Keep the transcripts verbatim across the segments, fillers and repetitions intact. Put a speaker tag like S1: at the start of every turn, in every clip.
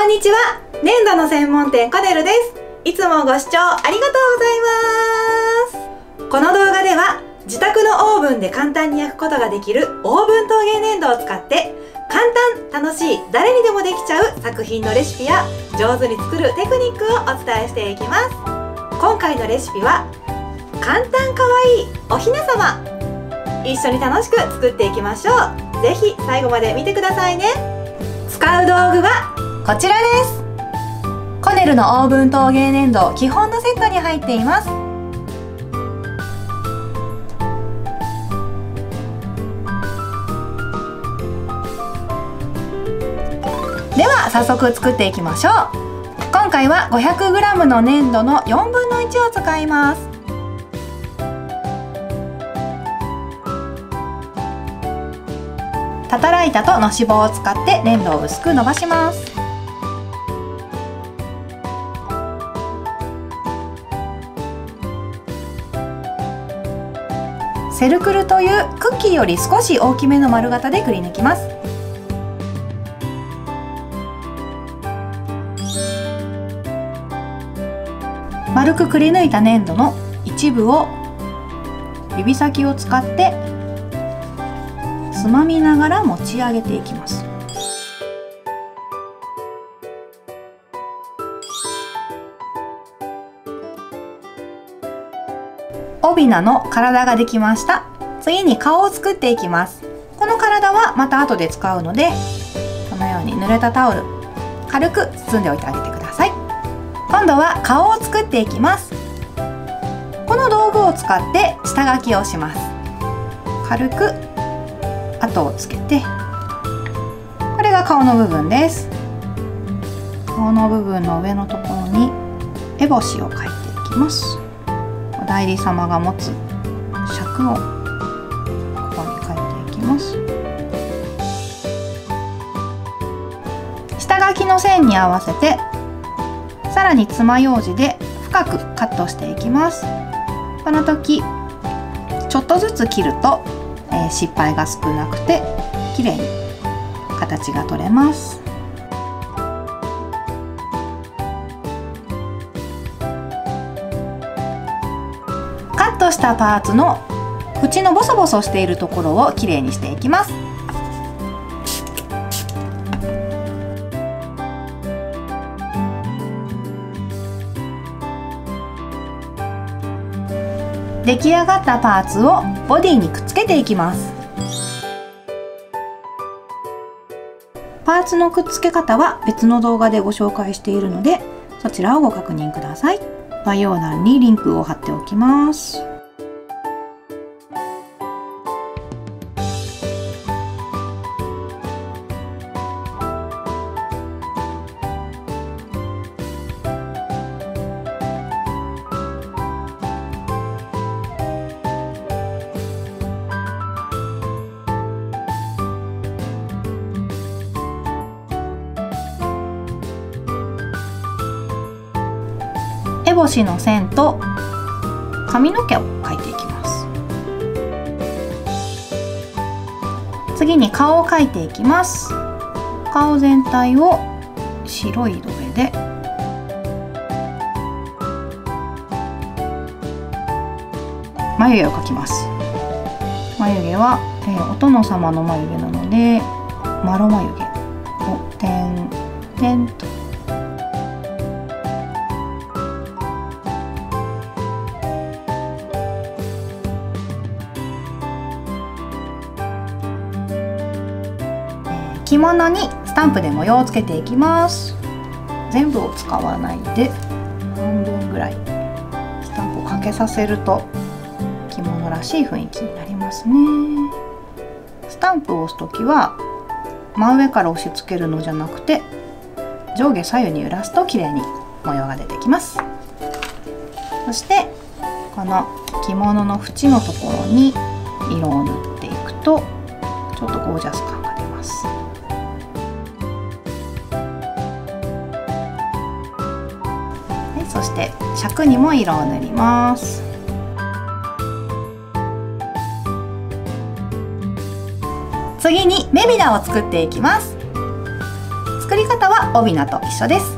S1: んにちは。粘土の専門店コネルです。いつもご視聴ありがとうございます。この動画では自宅のオーブンで簡単に焼くことができるオーブン陶芸粘土を使って簡単、楽しい、誰にでもできちゃう作品のレシピや上手に作るテクニックをお伝えしていきます。今回のレシピは簡単かわいいおひなさま。一緒に楽しく作っていきましょう。ぜひ最後まで見てくださいね。使う道具はこちらです。コネルのオーブン陶芸粘土基本のセットに入っています。では早速作っていきましょう。今回は ごひゃくグラム の粘土のよんぶんのいちを使います。たたら板とのし棒を使って粘土を薄く伸ばします。セルクルというクッキーより少し大きめの丸型でくり抜きます。丸くくり抜いた粘土の一部を指先を使ってつまみながら持ち上げていきます。オビナの体ができました。次に顔を作っていきます。この体はまた後で使うので、このように濡れたタオル軽く包んでおいてあげてください。今度は顔を作っていきます。この道具を使って下書きをします。軽く跡をつけて、これが顔の部分です。顔の部分の上のところに烏帽子を描いていきます。お内裏様が持つ尺をここに描いていきます。下書きの線に合わせてさらに爪楊枝で深くカットしていきます。この時ちょっとずつ切るとえー、失敗が少なくて綺麗に形が取れます。カットしたパーツの縁のボソボソしているところを綺麗にしていきます。出来上がったパーツをボディにくっつけていきます。パーツのくっつけ方は別の動画でご紹介しているので、そちらをご確認ください。概要欄にリンクを貼っておきます。烏帽子の線と髪の毛を描いていきます。次に顔を描いていきます。顔全体を白い土絵で眉毛を描きます。眉毛は、えー、お殿様の眉毛なのでマロ眉毛を点々と着物にスタンプで模様をつけていきます。全部を使わないで半分ぐらいスタンプをかけさせると着物らしい雰囲気になりますね。スタンプを押すときは真上から押し付けるのじゃなくて上下左右に揺らすと綺麗に模様が出てきます。そしてこの着物の縁のところに色を塗っていくとちょっとゴージャス感が出ます。そして尺にも色を塗ります。次に目びなを作っていきます。作り方方は帯名と一緒です。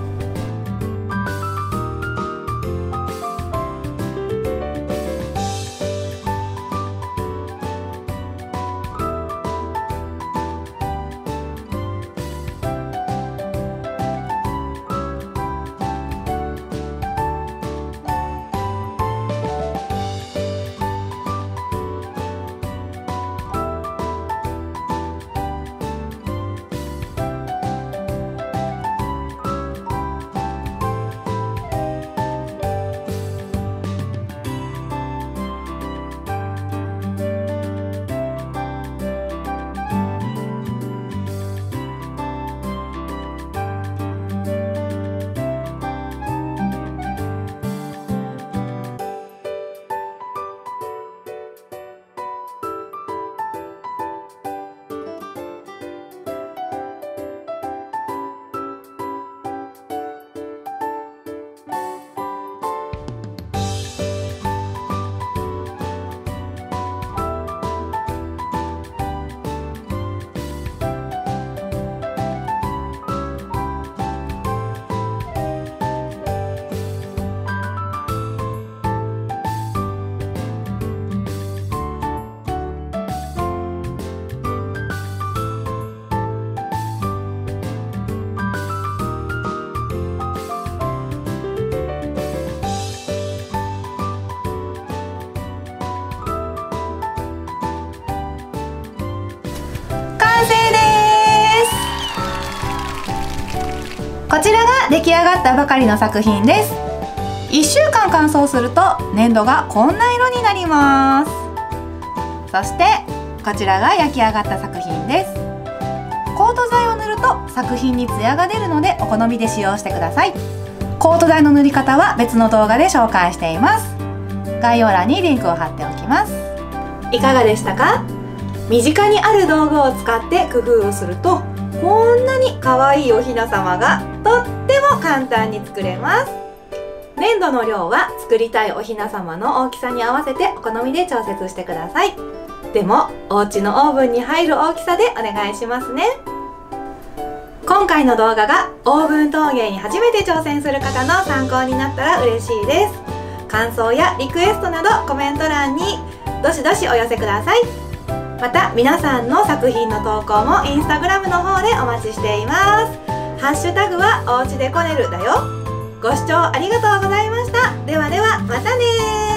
S1: こちらが出来上がったばかりの作品です。いっしゅうかん乾燥すると粘土がこんな色になります。そしてこちらが焼き上がった作品です。コート剤を塗ると作品にツヤが出るのでお好みで使用してください。コート剤の塗り方は別の動画で紹介しています。概要欄にリンクを貼っておきます。いかがでしたか？身近にある道具を使って工夫をするとこんなに可愛いおひな様がとっても簡単に作れます。粘土の量は作りたいおひな様の大きさに合わせてお好みで調節してください。でもお家のオーブンに入る大きさでお願いしますね。今回の動画がオーブン陶芸に初めて挑戦する方の参考になったら嬉しいです。感想やリクエストなどコメント欄にどしどしお寄せください。また皆さんの作品の投稿もインスタグラムの方でお待ちしています。ハッシュタグはおうちでこねるだよ。ご視聴ありがとうございました。ではではまたねー。